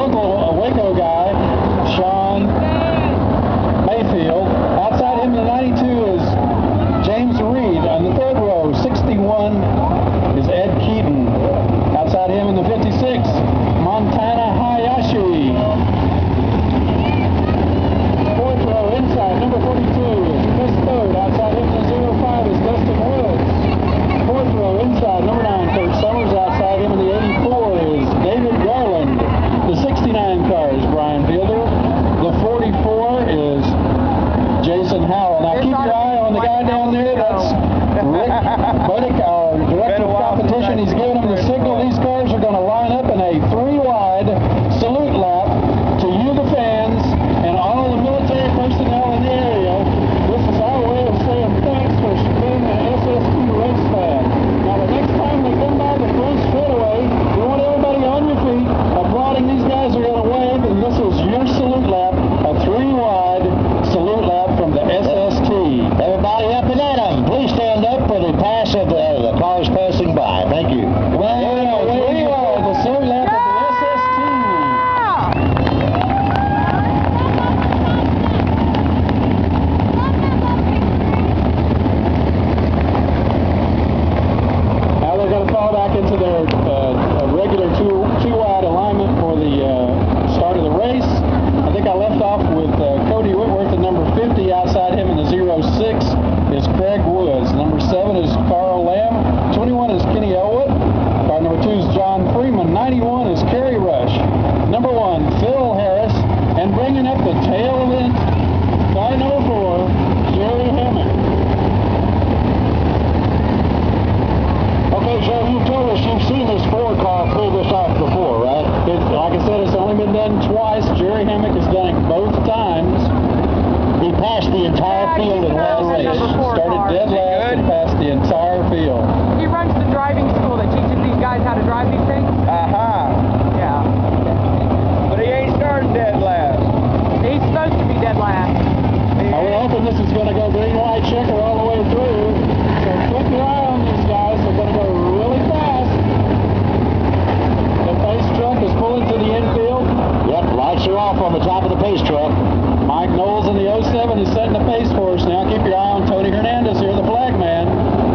local Waco guy, Sean Mayfield. Outside him, the 92 is James Reed. On the third row, 61 is Ed Keaton. Outside him in the 56, Montana Hayashi. Fourth row inside, number 42 is Chris Third. Outside him, the 05 is Dustin Woods. Fourth row inside, number 9, Kurt Summers. Outside him in the 84 is David Garland. The 69 car is Brian Fielder. The 44 is Jason Howell. Now keep your eye on the guy down there. That's Rick Buddick, our director of competition. He's giving them the signal. These cars are going to line up in a 3-wide salute lap to you, the fans, and all the military personnel in the area. This is our way of saying thanks for being an SST race fan. Now the next time they come by the front straightaway, we want everybody on your feet applauding. These guys are going to wave, and this is your salute lap, a 3-wide salute lap from the SST. Everybody up and at 'em. Please stand up for the pass of the cars passing by. Thank you. Well, there you are, the salute lap of the SST. Now they're going to fall back into their regular two-wide alignment for the start of the race. I think I left off with Cody Whitworth at number 50. Outside him in the 06 is Craig Woods. Number 7 is Carl Lamb. 21 is Kenny Elwood. Car number 2 is John Freeman. 91 is Kerry Rush. Number 1, Phil Harris. And bringing up the tail of it, car number 4, Jerry Hammond. Okay, Joe, you told us you've seen this Ford car pull this off before, right? Like I said, it's only been done twice. Jerry Hammock has done it both times. He passed the entire field in one race. Started dead last and passed the entire field. He runs the driving school that teaches these guys how to drive these things. Yeah. But he ain't started dead last. He's supposed to be dead last. Now we're hoping this is going to go green, white, checker all the way through. So keep your eye on these guys. They're going to go really fast. The pace truck is pulling to the infield. Yep, lights are off on the top of the pace truck. Mike Knowles in the 07 is setting the pace for us. Now keep your eye on Tony Hernandez here, the flag man.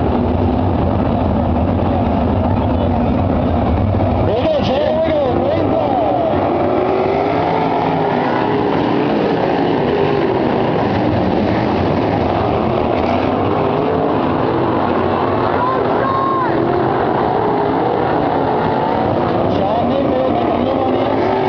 There we go, Jay. Here we go. Green flag. Sean Mayfield making a move on the inside.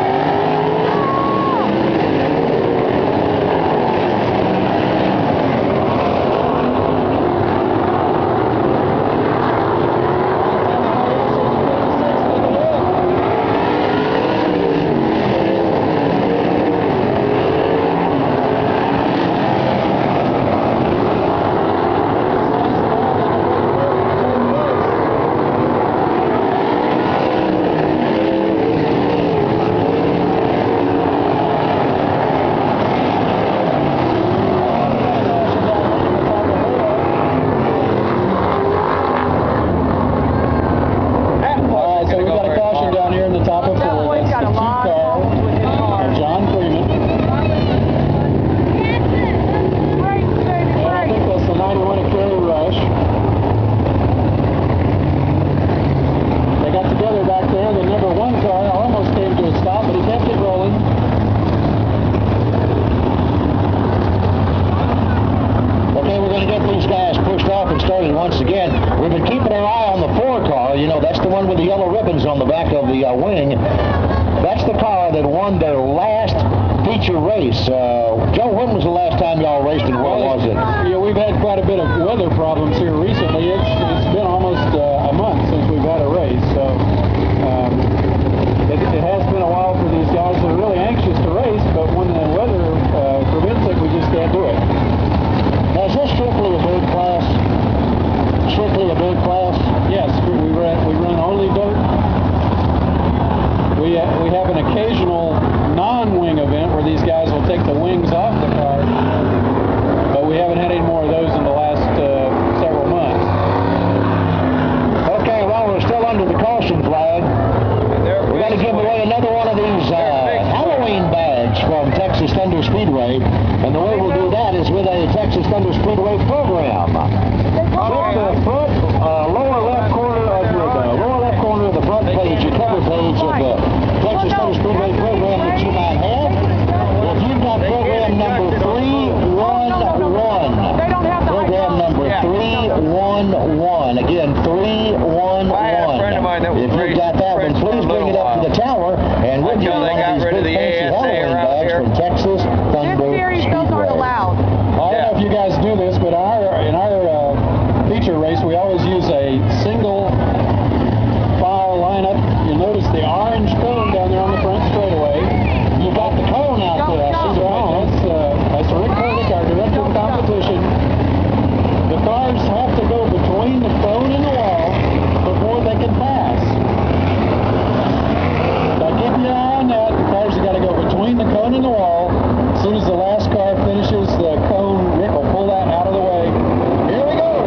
once again. We've been keeping our eye on the 4 car. You know, that's the one with the yellow ribbons on the back of the wing. That's the car that won their last feature race. Joe, when was the last time y'all raced and where was it? Yeah, we've had quite a bit of weather problems here recently. It's been almost a month since we've had a race, so it has been a while for these guys. They're really anxious to race, but when the weather prevents it, we just can't do it. Now, is this strictly a dirt class? Strictly a dirt class? Yes, we run only dirt. We have an occasional non-wing event where these guys will take the wings off the car, but we haven't had any more of those in the last several months. Okay, well, we're still under the caution flag. We got to give away another one of these Thunder Speedway. And the way we'll do that is with a Texas Thunder Speedway program. Check the front lower left corner of the front page, your cover page of the Texas Thunder Speedway program that you might have. If you've got program number 311, program number 311, again 311. If you've got that one, please bring it up to the tower, and we'll give you one of these big fancy Halloween bags from Texas Thunder Speedway. I don't know if you guys do this, but in our feature race, we always use a single file lineup. You notice the orange cone down there on the front straightaway. You've got the cone out there. That's Rick Curtis, our director of competition. The cars have to go between the cone and the wall before they can pass. So keep your eye on that. The cars have got to go between the cone and the wall. As soon as the last car finishes the cone, Rick will pull that out of the way. Here we go.